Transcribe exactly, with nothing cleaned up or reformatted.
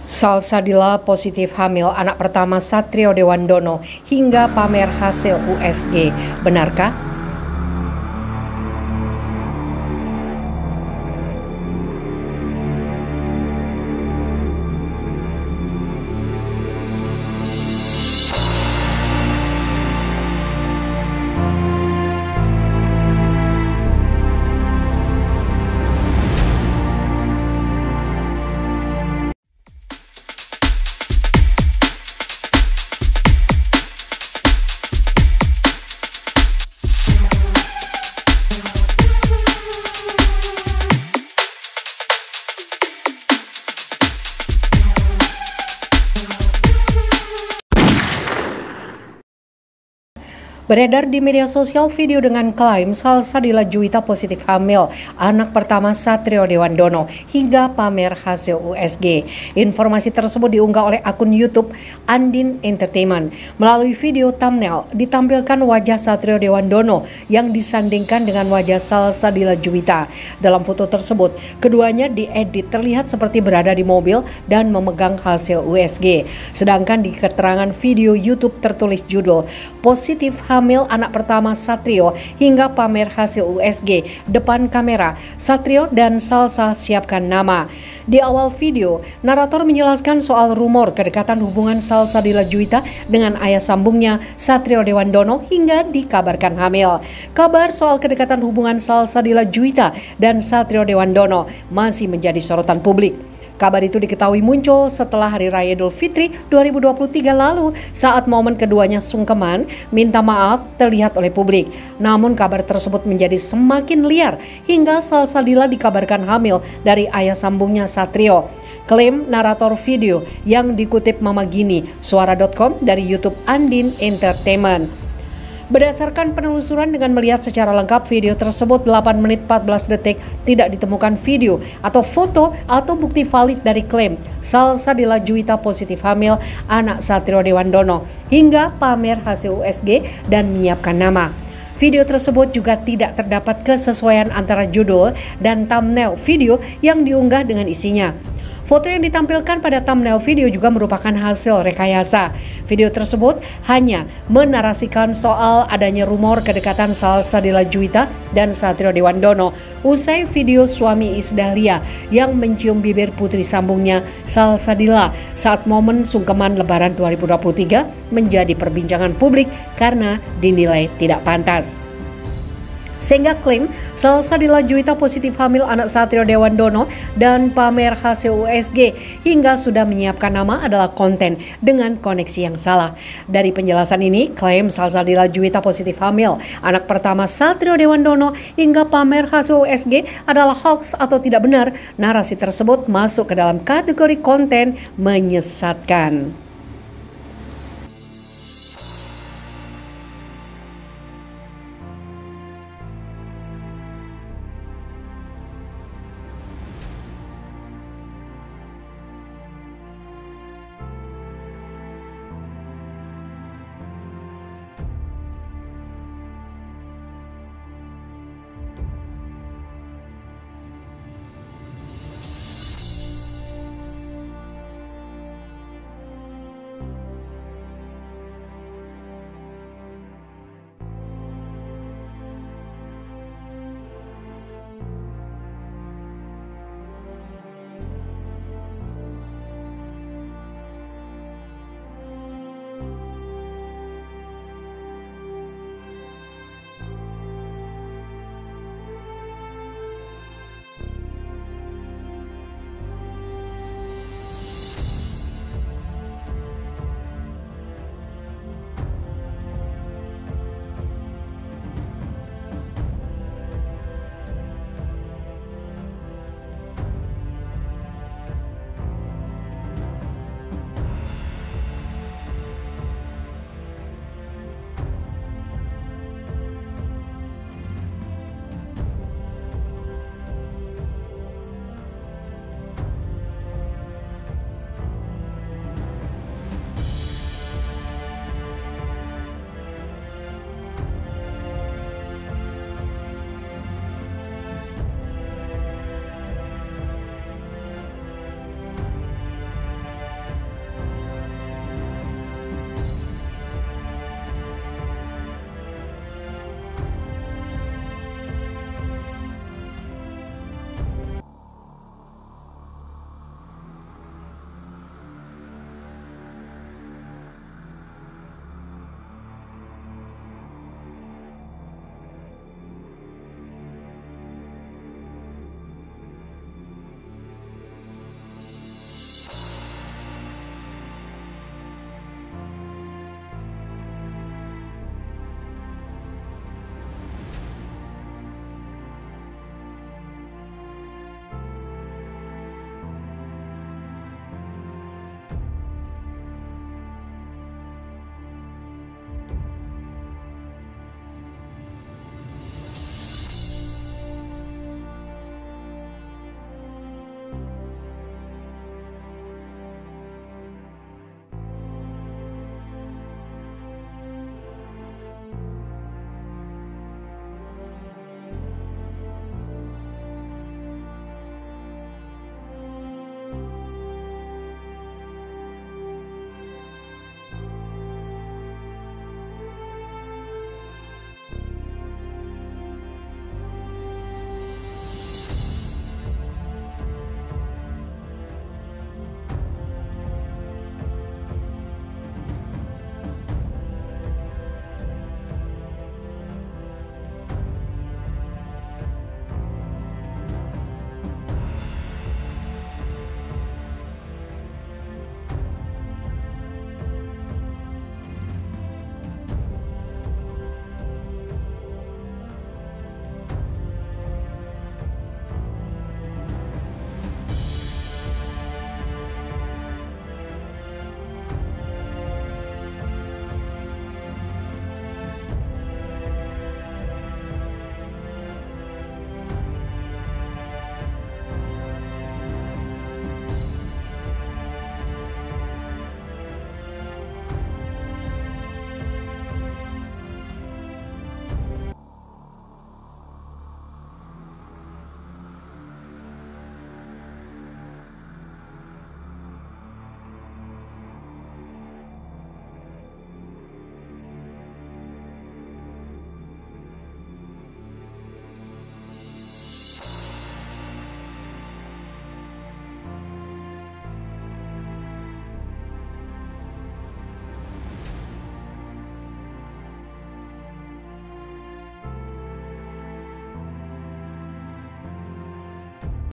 Salsabila positif hamil anak pertama Satrio Dewandono hingga pamer hasil U S G. Benarkah? Beredar di media sosial video dengan klaim Salsabila Juwita positif hamil anak pertama Satrio Dewandono hingga pamer hasil U S G. Informasi tersebut diunggah oleh akun YouTube Andin Entertainment. Melalui video thumbnail ditampilkan wajah Satrio Dewandono yang disandingkan dengan wajah Salsabila Juwita. Dalam foto tersebut, keduanya diedit terlihat seperti berada di mobil dan memegang hasil U S G. Sedangkan di keterangan video YouTube tertulis judul positif hamil hamil anak pertama Satrio hingga pamer hasil U S G depan kamera. Satrio dan Salsa siapkan nama. Di awal video, narator menjelaskan soal rumor kedekatan hubungan Salsabila Juwita dengan ayah sambungnya Satrio Dewandono hingga dikabarkan hamil. Kabar soal kedekatan hubungan Salsabila Juwita dan Satrio Dewandono masih menjadi sorotan publik. Kabar itu diketahui muncul setelah Hari Raya Idul Fitri dua ribu dua puluh tiga lalu saat momen keduanya sungkeman minta maaf terlihat oleh publik. Namun kabar tersebut menjadi semakin liar hingga Salsabila dikabarkan hamil dari ayah sambungnya Satrio. Klaim narator video yang dikutip Mama Gini, suara dot com dari YouTube Andin Entertainment. Berdasarkan penelusuran dengan melihat secara lengkap video tersebut delapan menit empat belas detik, tidak ditemukan video atau foto atau bukti valid dari klaim Salsabila Juwita positif hamil anak Satrio Dewandono hingga pamer hasil U S G dan menyiapkan nama. Video tersebut juga tidak terdapat kesesuaian antara judul dan thumbnail video yang diunggah dengan isinya. Foto yang ditampilkan pada thumbnail video juga merupakan hasil rekayasa. Video tersebut hanya menarasikan soal adanya rumor kedekatan Salsabila Juwita dan Satrio Dewandono usai video suami Isdahlia yang mencium bibir putri sambungnya Salsabila saat momen sungkeman Lebaran dua ribu dua puluh tiga menjadi perbincangan publik karena dinilai tidak pantas. Sehingga klaim Salsabila Juwita positif hamil anak Satrio Dewandono dan pamer hasil U S G hingga sudah menyiapkan nama adalah konten dengan koneksi yang salah. Dari penjelasan ini, klaim Salsabila Juwita positif hamil anak pertama Satrio Dewandono hingga pamer hasil U S G adalah hoax atau tidak benar. Narasi tersebut masuk ke dalam kategori konten menyesatkan.